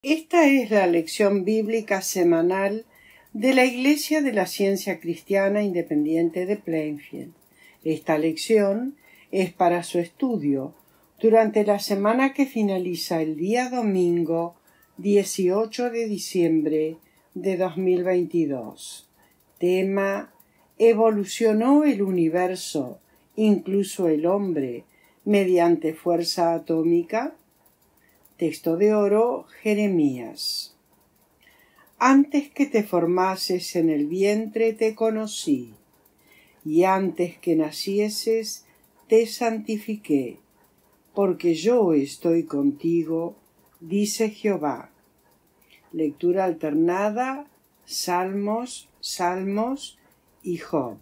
Esta es la lección bíblica semanal de la Iglesia de la Ciencia Cristiana Independiente de Plainfield. Esta lección es para su estudio durante la semana que finaliza el día domingo 18 de diciembre de 2022. Tema: ¿evolucionó el universo, incluso el hombre, mediante fuerza atómica? Texto de oro, Jeremías. Antes que te formases en el vientre te conocí, y antes que nacieses te santifiqué, porque yo estoy contigo, dice Jehová. Lectura alternada, Salmos y Job.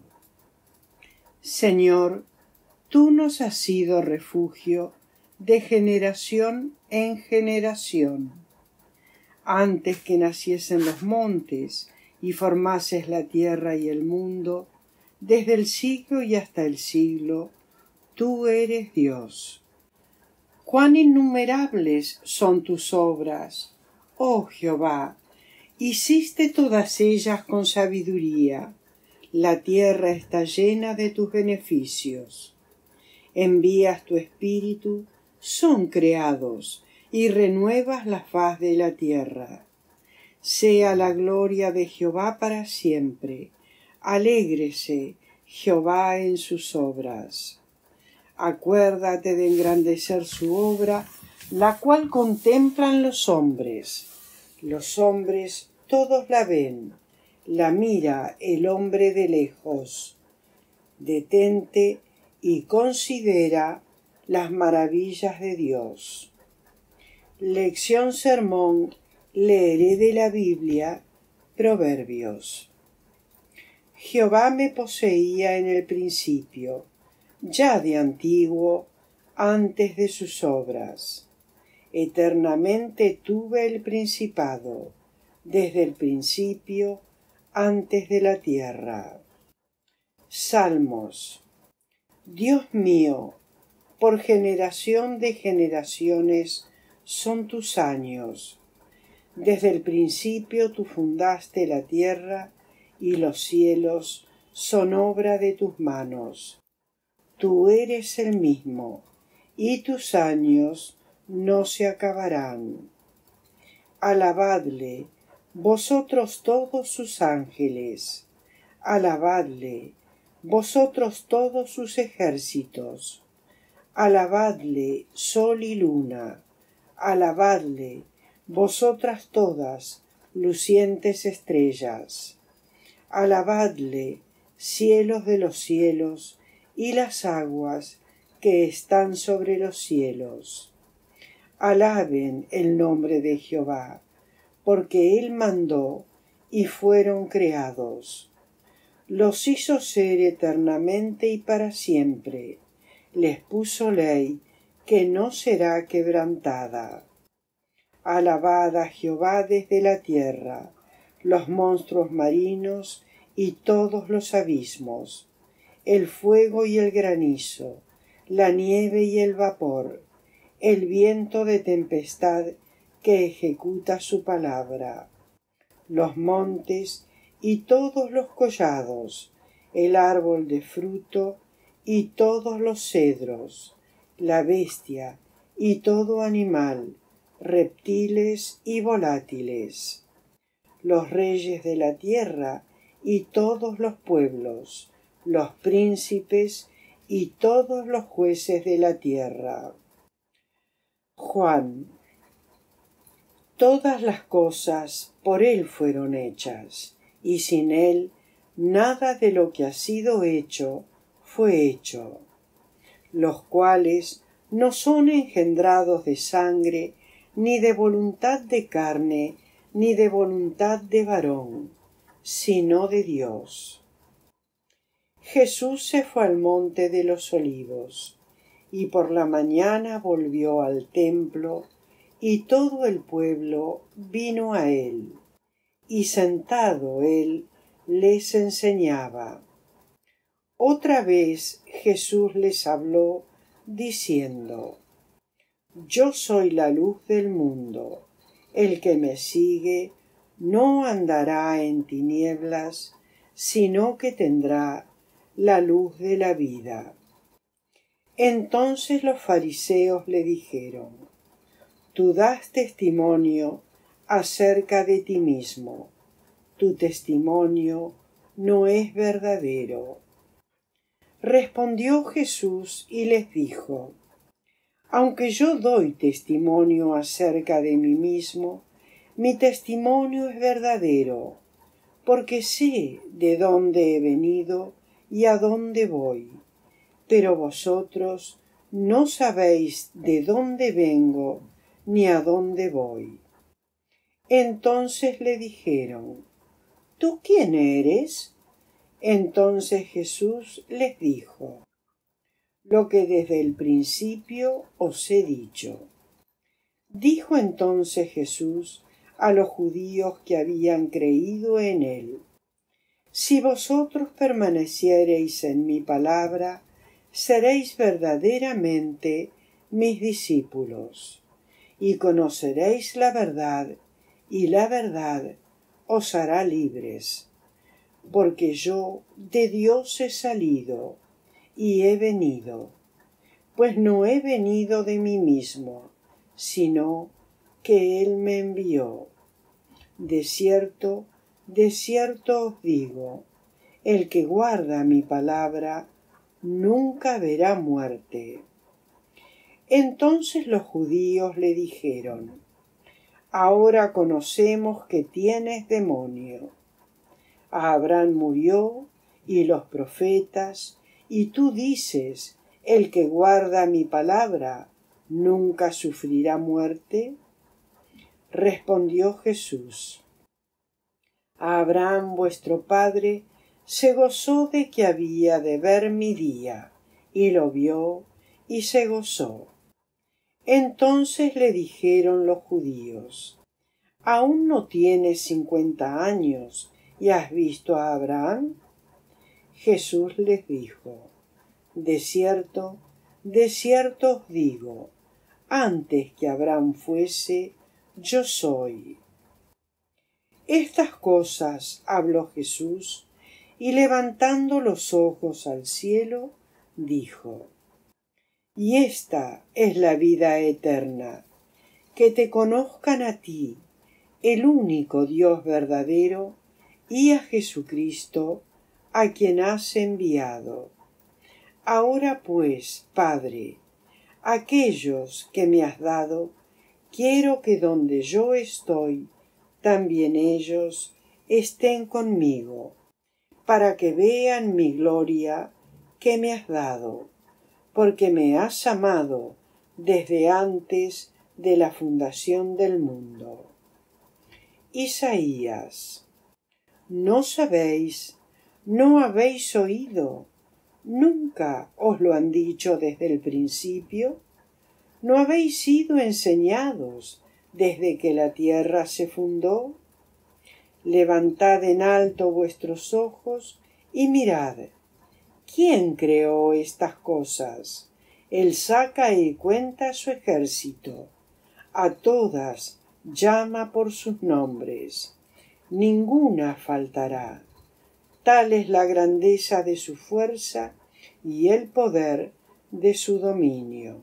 Señor, tú nos has sido refugio de generación en generación. Antes que naciesen los montes y formases la tierra y el mundo, desde el siglo y hasta el siglo, tú eres Dios. Cuán innumerables son tus obras, oh Jehová, hiciste todas ellas con sabiduría. La tierra está llena de tus beneficios. Envías tu espíritu, son creados, y renuevas la faz de la tierra. Sea la gloria de Jehová para siempre. Alégrese Jehová en sus obras. Acuérdate de engrandecer su obra, la cual contemplan los hombres. Los hombres todos la ven, la mira el hombre de lejos. Detente y considera las maravillas de Dios. Lección sermón, leeré de la Biblia, Proverbios. Jehová me poseía en el principio, ya de antiguo, antes de sus obras. Eternamente tuve el principado, desde el principio, antes de la tierra. Salmos. Dios mío, por generación de generaciones son tus años. Desde el principio tú fundaste la tierra y los cielos son obra de tus manos. Tú eres el mismo, y tus años no se acabarán. Alabadle, vosotros todos sus ángeles. Alabadle, vosotros todos sus ejércitos. Alabadle, sol y luna. Alabadle, vosotras todas, lucientes estrellas. Alabadle, cielos de los cielos, y las aguas que están sobre los cielos. Alaben el nombre de Jehová, porque Él mandó, y fueron creados. Los hizo ser eternamente y para siempre. Les puso ley que no será quebrantada. Alabad a Jehová desde la tierra, los monstruos marinos y todos los abismos, el fuego y el granizo, la nieve y el vapor, el viento de tempestad que ejecuta su palabra, los montes y todos los collados, el árbol de fruto y todos los cedros, la bestia y todo animal, reptiles y volátiles, los reyes de la tierra y todos los pueblos, los príncipes y todos los jueces de la tierra. Juan. Todas las cosas por Él fueron hechas, y sin Él nada de lo que ha sido hecho fue hecho, los cuales no son engendrados de sangre, ni de voluntad de carne, ni de voluntad de varón, sino de Dios. Jesús se fue al monte de los Olivos, y por la mañana volvió al templo, y todo el pueblo vino a él, y sentado él les enseñaba. Otra vez Jesús les habló, diciendo: Yo soy la luz del mundo. El que me sigue no andará en tinieblas, sino que tendrá la luz de la vida. Entonces los fariseos le dijeron: Tú das testimonio acerca de ti mismo. Tu testimonio no es verdadero. Respondió Jesús y les dijo: Aunque yo doy testimonio acerca de mí mismo, mi testimonio es verdadero, porque sé de dónde he venido y a dónde voy. Pero vosotros no sabéis de dónde vengo ni a dónde voy. Entonces le dijeron: ¿Tú quién eres? Entonces Jesús les dijo: Lo que desde el principio os he dicho. Dijo entonces Jesús a los judíos que habían creído en él: Si vosotros permaneciereis en mi palabra, seréis verdaderamente mis discípulos, y conoceréis la verdad, y la verdad os hará libres. Porque yo de Dios he salido y he venido, pues no he venido de mí mismo, sino que Él me envió. De cierto os digo, el que guarda mi palabra nunca verá muerte. Entonces los judíos le dijeron: Ahora conocemos que tienes demonio. Abraham murió y los profetas, y tú dices: el que guarda mi palabra nunca sufrirá muerte. Respondió Jesús: Abraham vuestro padre se gozó de que había de ver mi día, y lo vio y se gozó. Entonces le dijeron los judíos: ¿Aún no tienes 50 años y has visto a Abraham? Jesús les dijo: de cierto os digo, antes que Abraham fuese, yo soy. Estas cosas habló Jesús, y levantando los ojos al cielo, dijo: Y esta es la vida eterna, que te conozcan a ti, el único Dios verdadero, y a Jesucristo, a quien has enviado. Ahora pues, Padre, aquellos que me has dado, quiero que donde yo estoy, también ellos estén conmigo, para que vean mi gloria que me has dado, porque me has amado desde antes de la fundación del mundo. Isaías: ¿No sabéis? ¿No habéis oído? ¿Nunca os lo han dicho desde el principio? ¿No habéis sido enseñados desde que la tierra se fundó? Levantad en alto vuestros ojos y mirad. ¿Quién creó estas cosas? Él saca y cuenta su ejército. A todas llama por sus nombres. Ninguna faltará. Tal es la grandeza de su fuerza y el poder de su dominio.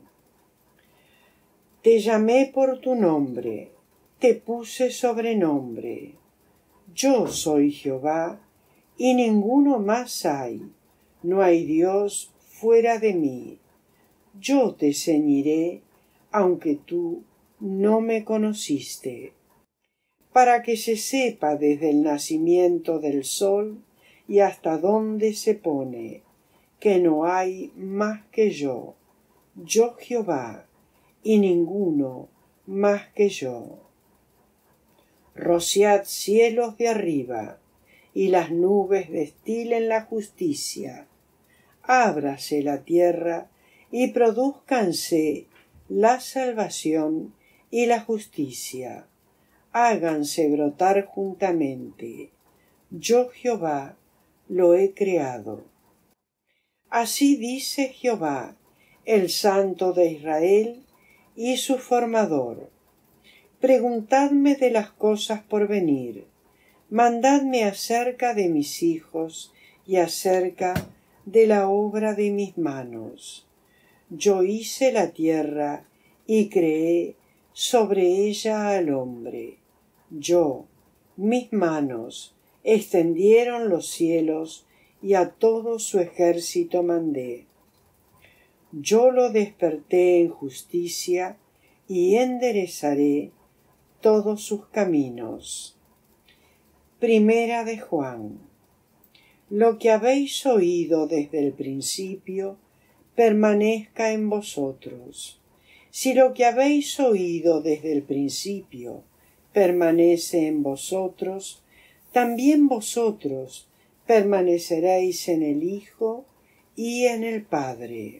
Te llamé por tu nombre, te puse sobrenombre. Yo soy Jehová, y ninguno más hay. No hay Dios fuera de mí. Yo te ceñiré, aunque tú no me conociste, para que se sepa desde el nacimiento del sol y hasta dónde se pone, que no hay más que yo Jehová, y ninguno más que yo. Rociad cielos de arriba, y las nubes destilen la justicia. Ábrase la tierra, y produzcanse la salvación y la justicia. Háganse brotar juntamente. Yo Jehová lo he creado. Así dice Jehová, el Santo de Israel y su formador: Preguntadme de las cosas por venir. Mandadme acerca de mis hijos y acerca de la obra de mis manos. Yo hice la tierra y creé sobre ella al hombre. Yo, mis manos, extendieron los cielos y a todo su ejército mandé. Yo lo desperté en justicia y enderezaré todos sus caminos. Primera de Juan. Lo que habéis oído desde el principio permanezca en vosotros. Si lo que habéis oído desde el principio permanece en vosotros, también vosotros permaneceréis en el Hijo y en el Padre.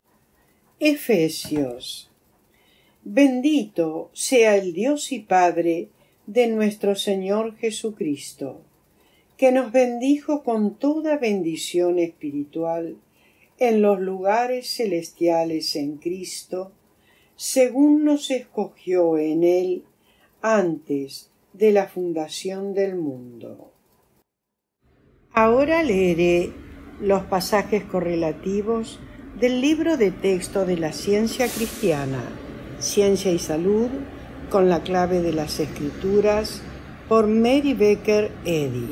Efesios. Bendito sea el Dios y Padre de nuestro Señor Jesucristo, que nos bendijo con toda bendición espiritual en los lugares celestiales en Cristo, según nos escogió en Él antes de la fundación del mundo. Ahora leeré los pasajes correlativos del libro de texto de la ciencia cristiana, Ciencia y Salud, con la clave de las Escrituras, por Mary Baker Eddy.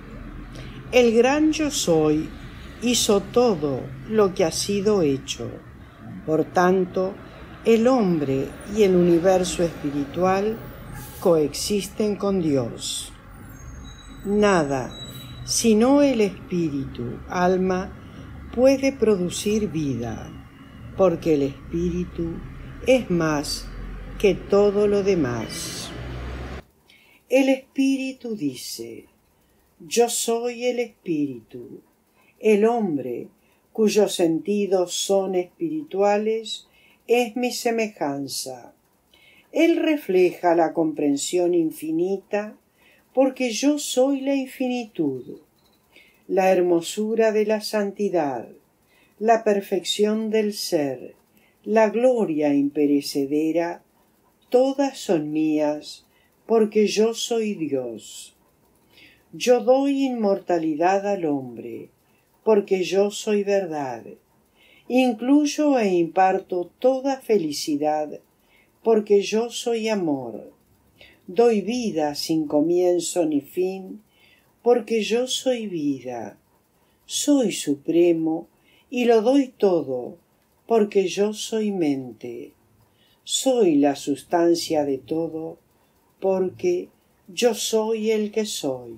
El gran Yo Soy hizo todo lo que ha sido hecho. Por tanto, el hombre y el universo espiritual coexisten con Dios. Nada, sino el espíritu, alma, puede producir vida, porque el espíritu es más que todo lo demás. El espíritu dice: yo soy el espíritu. El hombre, cuyos sentidos son espirituales, es mi semejanza. Él refleja la comprensión infinita, porque yo soy la infinitud, la hermosura de la santidad, la perfección del ser, la gloria imperecedera, todas son mías, porque yo soy Dios. Yo doy inmortalidad al hombre, porque yo soy verdad. Incluyo e imparto toda felicidad, porque yo soy amor. Doy vida sin comienzo ni fin, porque yo soy vida. Soy supremo y lo doy todo, porque yo soy mente. Soy la sustancia de todo, porque yo soy el que soy.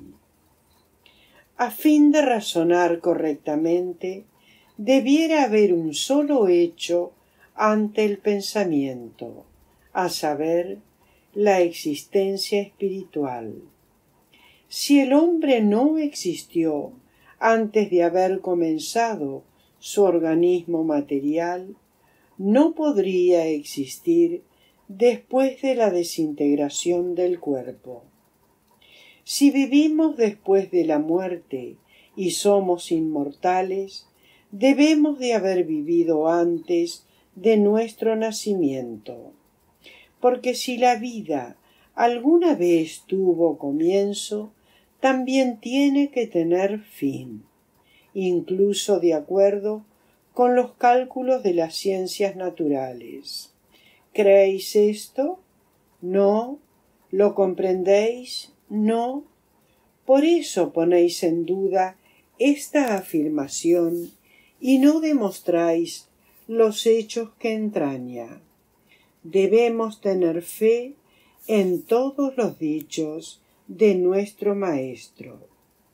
A fin de razonar correctamente, debiera haber un solo hecho ante el pensamiento, a saber, la existencia espiritual. Si el hombre no existió antes de haber comenzado su organismo material, no podría existir después de la desintegración del cuerpo. Si vivimos después de la muerte y somos inmortales, debemos de haber vivido antes de nuestro nacimiento. Porque si la vida alguna vez tuvo comienzo, también tiene que tener fin, incluso de acuerdo con los cálculos de las ciencias naturales. ¿Creéis esto? ¿No? ¿Lo comprendéis? ¿No? Por eso ponéis en duda esta afirmación y no demostráis los hechos que entraña. Debemos tener fe en todos los dichos de nuestro Maestro.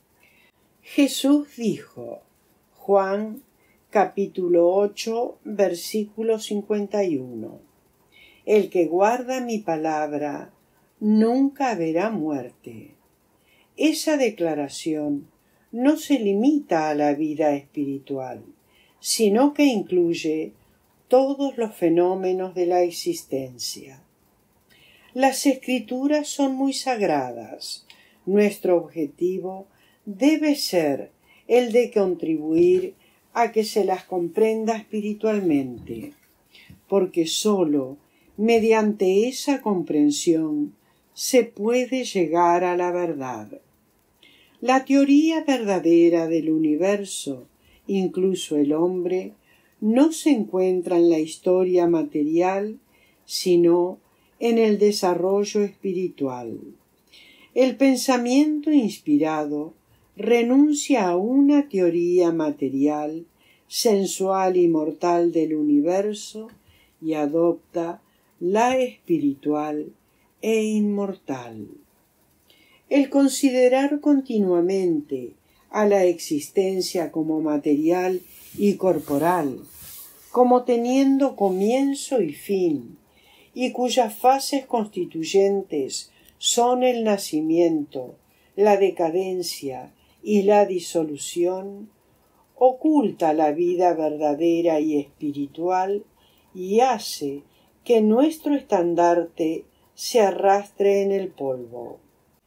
Jesús dijo, Juan capítulo 8, versículo 51, el que guarda mi palabra nunca verá muerte. Esa declaración no se limita a la vida espiritual, sino que incluye todos los fenómenos de la existencia. Las Escrituras son muy sagradas. Nuestro objetivo debe ser el de contribuir a que se las comprenda espiritualmente, porque sólo Mediante esa comprensión se puede llegar a la verdad. La teoría verdadera del universo, incluso el hombre, no se encuentra en la historia material, sino en el desarrollo espiritual. El pensamiento inspirado renuncia a una teoría material, sensual y mortal del universo y adopta la espiritual e inmortal. El considerar continuamente a la existencia como material y corporal, como teniendo comienzo y fin, y cuyas fases constituyentes son el nacimiento, la decadencia y la disolución, oculta la vida verdadera y espiritual y hace que nuestro estandarte se arrastre en el polvo.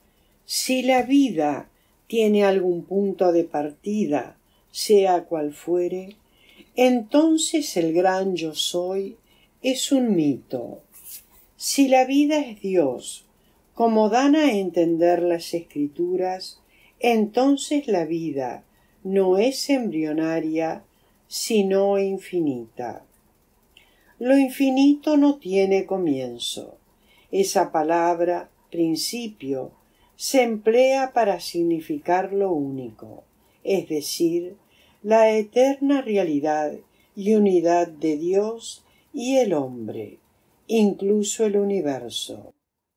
Si la vida tiene algún punto de partida, sea cual fuere, entonces el gran yo soy es un mito. Si la vida es Dios, como dan a entender las Escrituras, entonces la vida no es embrionaria, sino infinita. Lo infinito no tiene comienzo. Esa palabra, principio, se emplea para significar lo único, es decir, la eterna realidad y unidad de Dios y el hombre, incluso el universo.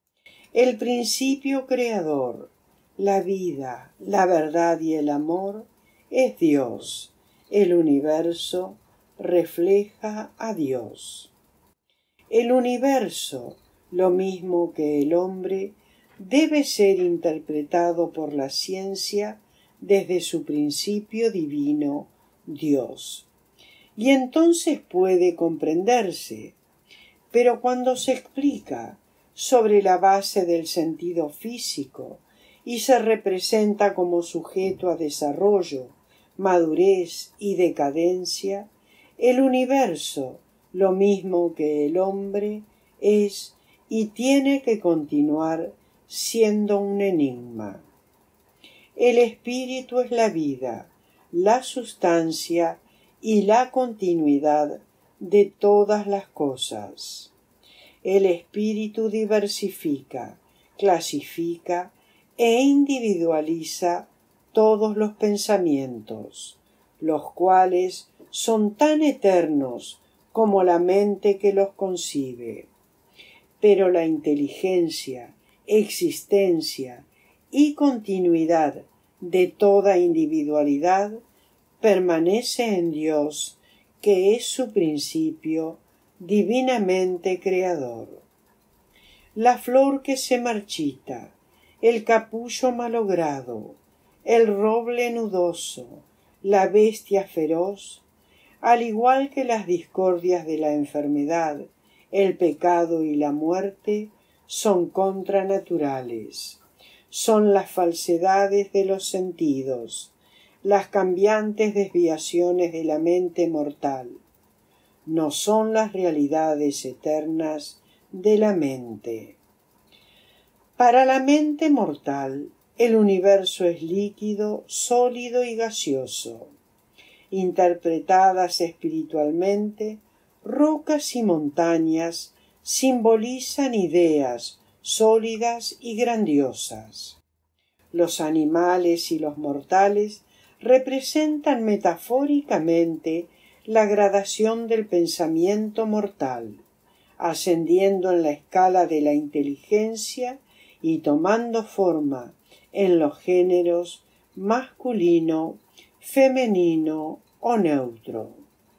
El principio creador, la vida, la verdad y el amor es Dios. El universo refleja a Dios. El universo, lo mismo que el hombre, debe ser interpretado por la ciencia desde su principio divino, Dios. Y entonces puede comprenderse. Pero cuando se explica sobre la base del sentido físico y se representa como sujeto a desarrollo, madurez y decadencia, el universo, lo mismo que el hombre, es y tiene que continuar siendo un enigma. El espíritu es la vida, la sustancia y la continuidad de todas las cosas. El espíritu diversifica, clasifica e individualiza todos los pensamientos, los cuales son tan eternos como la mente que los concibe. Pero la inteligencia, existencia y continuidad de toda individualidad permanece en Dios, que es su principio divinamente creador. La flor que se marchita, el capullo malogrado, el roble nudoso, la bestia feroz, al igual que las discordias de la enfermedad, el pecado y la muerte, son contranaturales. Son las falsedades de los sentidos, las cambiantes desviaciones de la mente mortal. No son las realidades eternas de la mente. Para la mente mortal, el universo es líquido, sólido y gaseoso. Interpretadas espiritualmente, rocas y montañas simbolizan ideas sólidas y grandiosas. Los animales y los mortales representan metafóricamente la gradación del pensamiento mortal, ascendiendo en la escala de la inteligencia y tomando forma en los géneros masculino, femenino o neutro.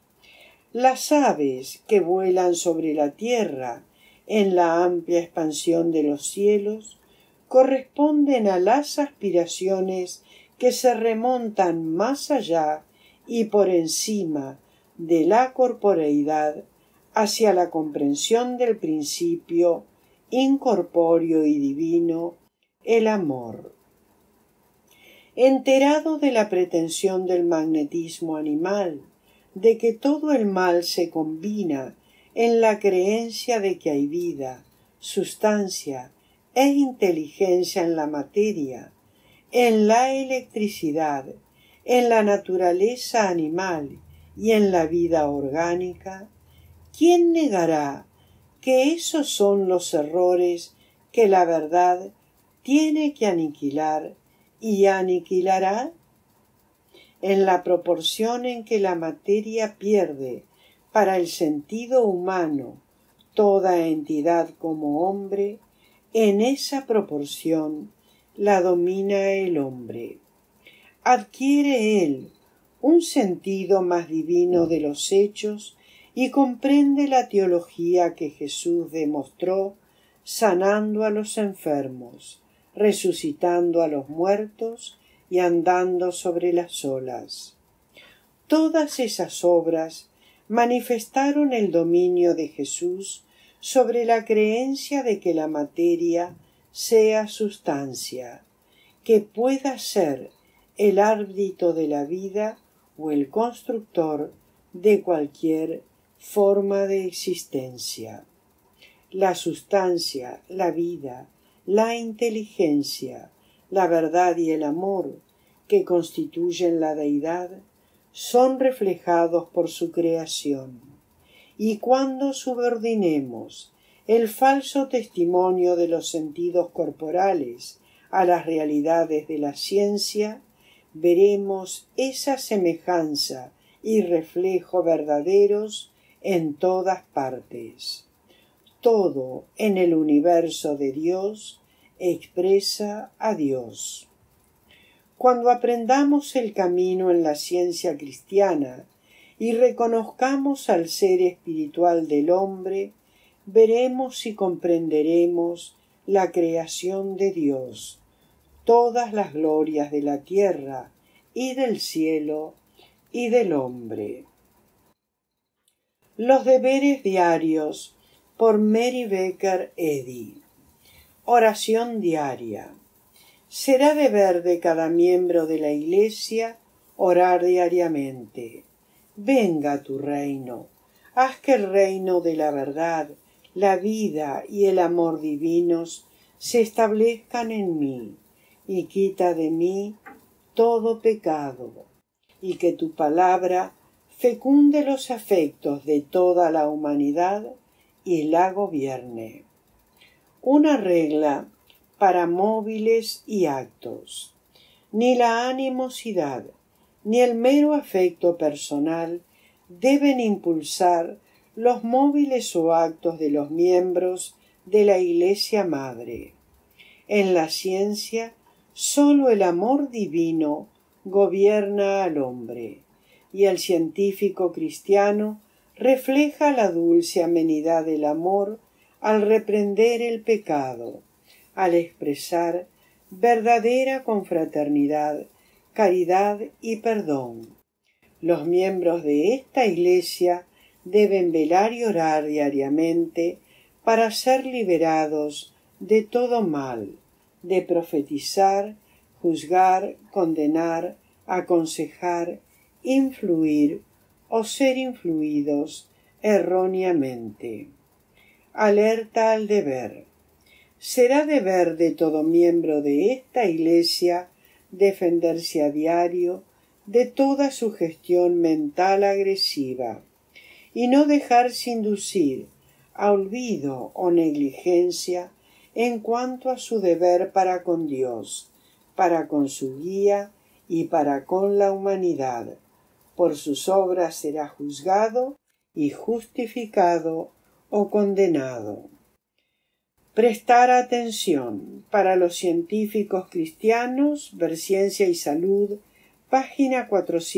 Las aves que vuelan sobre la tierra en la amplia expansión de los cielos corresponden a las aspiraciones que se remontan más allá y por encima de la corporeidad hacia la comprensión del principio incorpóreo y divino, el amor. Enterado de la pretensión del magnetismo animal, de que todo el mal se combina en la creencia de que hay vida, sustancia e inteligencia en la materia, en la electricidad, en la naturaleza animal y en la vida orgánica, ¿quién negará que esos son los errores que la verdad tiene que aniquilar y aniquilará? En la proporción en que la materia pierde para el sentido humano toda entidad como hombre, en esa proporción la domina el hombre. Adquiere él un sentido más divino de los hechos y comprende la teología que Jesús demostró sanando a los enfermos, resucitando a los muertos y andando sobre las olas. Todas esas obras manifestaron el dominio de Jesús sobre la creencia de que la materia sea sustancia, que pueda ser el árbitro de la vida o el constructor de cualquier forma de existencia. La sustancia, la vida, la inteligencia, la verdad y el amor que constituyen la deidad son reflejados por su creación. Y cuando subordinemos el falso testimonio de los sentidos corporales a las realidades de la ciencia, veremos esa semejanza y reflejo verdaderos en todas partes. Todo en el universo de Dios expresa a Dios. Cuando aprendamos el camino en la ciencia cristiana y reconozcamos al ser espiritual del hombre, veremos y comprenderemos la creación de Dios, todas las glorias de la tierra y del cielo y del hombre. Los deberes diarios por Mary Baker Eddy. Oración diaria. Será deber de cada miembro de la Iglesia orar diariamente. Venga tu reino. Haz que el reino de la verdad, la vida y el amor divinos se establezcan en mí, y quita de mí todo pecado, y que tu palabra fecunde los afectos de toda la humanidad y la gobierne. Una regla para móviles y actos. Ni la animosidad ni el mero afecto personal deben impulsar los móviles o actos de los miembros de la Iglesia Madre. En la ciencia, sólo el amor divino gobierna al hombre, y el científico cristiano refleja la dulce amenidad del amor al reprender el pecado, al expresar verdadera confraternidad, caridad y perdón. Los miembros de esta Iglesia deben velar y orar diariamente para ser liberados de todo mal, de profetizar, juzgar, condenar, aconsejar, influir o ser influidos erróneamente. Alerta al deber. Será deber de todo miembro de esta Iglesia defenderse a diario de toda sugestión mental agresiva y no dejarse inducir a olvido o negligencia en cuanto a su deber para con Dios, para con su guía y para con la humanidad. Por sus obras será juzgado y justificado o condenado. Prestar atención. Para los científicos cristianos, Ver Ciencia y Salud, página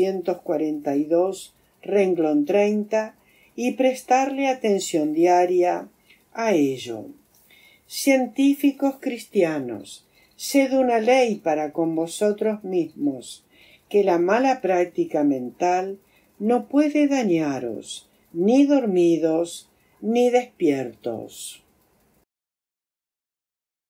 442, renglón 30, y prestarle atención diaria a ello. Científicos cristianos, sed una ley para con vosotros mismos, que la mala práctica mental no puede dañaros, ni dormidos, ni despiertos.